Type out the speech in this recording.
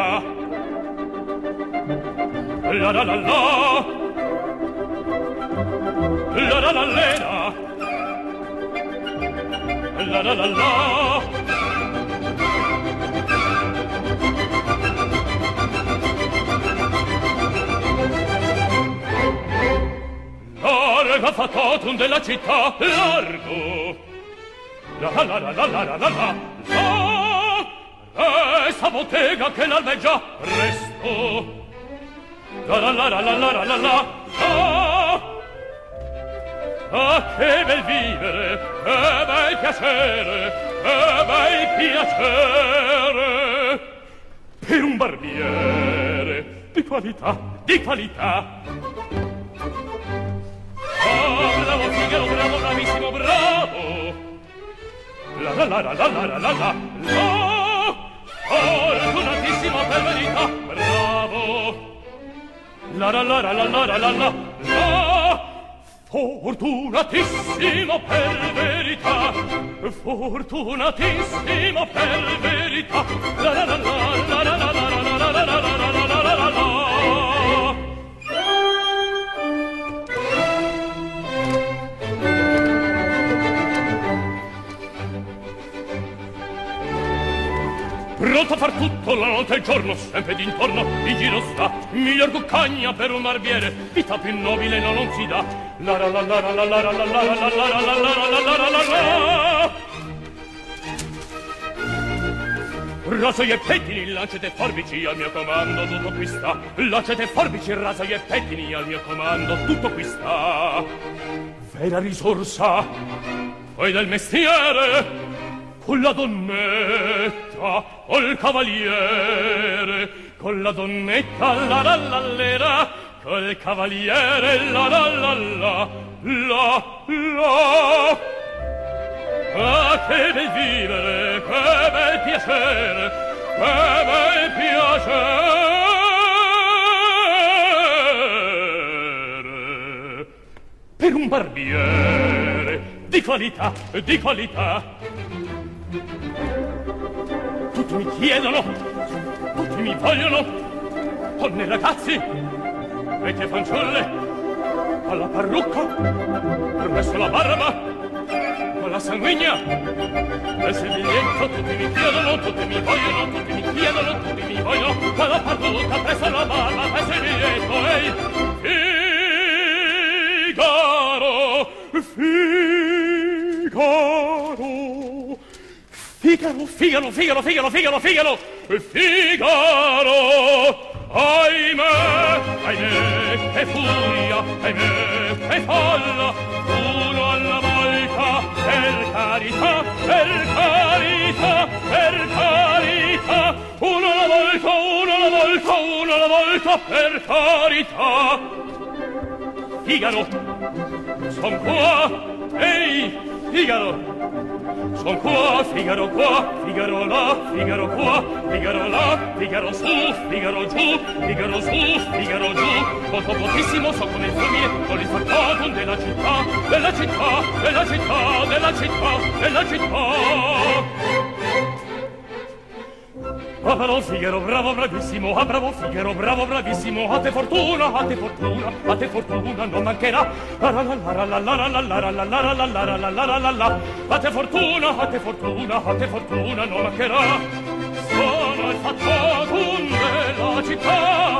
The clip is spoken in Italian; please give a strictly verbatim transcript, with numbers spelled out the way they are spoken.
città. La la la la, la la la lena, la la la la. Larga fatotum della città, largo. La la la la la la la la la. La, essa bottega che l'alveggia presto. La la la la la la la la la. Ah, che bel vivere, che bel piacere, che bel piacere per un barbiere di qualità, di qualità. Oh, bravo Figaro, bravo, bravissimo, bravo. La la la la la la la la la. Fortunatissimo per verità, bravo. La la la la la la la la la. Fortunatissimo per verità, fortunatissimo per verità. La la la la la la la la la la la la la la la. Pronto a far tutto la notte e il giorno, sempre d'intorno in giro sta. Miglior cuccagna per un barbiere, vita più nobile non, non si dà. La la la la la la la la la la la la la la la la la. Raso e pettini, lancete forbici al mio comando, tutto qui sta. Lancete forbici, raso e pettini al mio comando, tutto qui sta. Vera risorsa, poi del mestiere, con la donnetta, col cavaliere, con la donnetta, la la la lera, col cavaliere, la la la la, la la. Ah, che bel vivere, che bel piacere, che bel piacere per un barbiere di qualità, di qualità. Tutti mi chiedono, tutti mi vogliono, donne e ragazzi, vecchie fanciulle, alla parrucca, permesso la barba, con la sanguigna, nel biglietto, tutti mi chiedono, tutti mi vogliono, tutti mi chiedono, tutti mi vogliono, con la parrucca, presso la barba, presso il biglietto, ehi, Figaro, Figaro. Figaro, Figaro, Figaro, Figaro, Figaro, Figaro, Figaro, ahimè, ahimè, che furia, ahimè, che folla, uno alla volta, per carità, per carità, per carità, uno alla volta, uno alla volta, uno alla volta, per carità. Figaro, son qua, ehi, Figaro, son qua, Figaro qua, Figaro là, Figaro qua, Figaro là, Figaro su, Figaro giù, Figaro su, Figaro giù. Molto pochissimo so come il fiume, con il factotum della città, della città, della città, della città, della città. Ah, bravo Figaro, bravo, bravissimo, ah, bravo Figaro, bravo, bravissimo, a te fortuna, a te fortuna, a te fortuna non mancherà. La la la la la la la la la la la la la la la la la la. A te fortuna, a te fortuna, a te fortuna non mancherà. Sono il factotum della città.